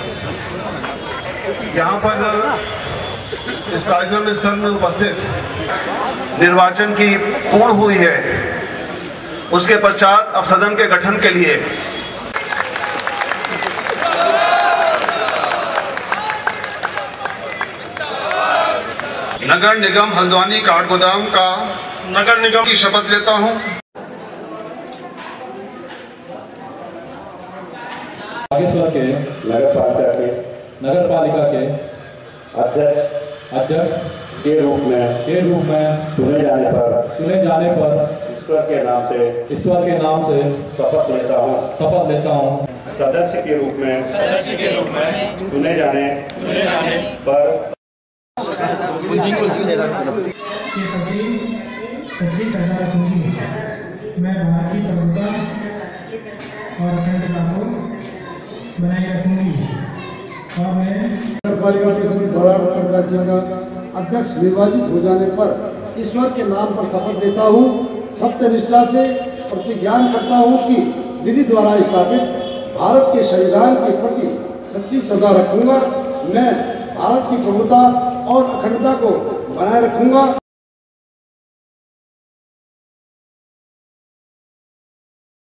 यहाँ पर इस कार्यक्रम स्थल में उपस्थित निर्वाचन की पूर्ण हुई है। उसके पश्चात अब सदन के गठन के लिए नगर निगम हल्द्वानी काठगोदाम का नगर निगम की शपथ लेता हूं। बागेश्वर के नगर पालिका के अध्यक्ष के रूप में चुने जाने पर ईश्वर के नाम से शपथ लेता हूँ। सदस्य के रूप में चुने जाने पर मैं भारत की प्रभुता और अखंडता को बनाए रखूंगी और मैं नगर पालिका के सभी प्रत्याशियों का अध्यक्ष निर्वाचित हो जाने पर ईश्वर के नाम पर शपथ लेता हूँ। सत्यनिष्ठा से प्रतिज्ञान करता हूँ कि विधि द्वारा स्थापित भारत के संविधान के प्रति सच्ची श्रद्धा रखूंगा। मैं भारत की प्रभुता और अखंडता को बनाए रखूंगा।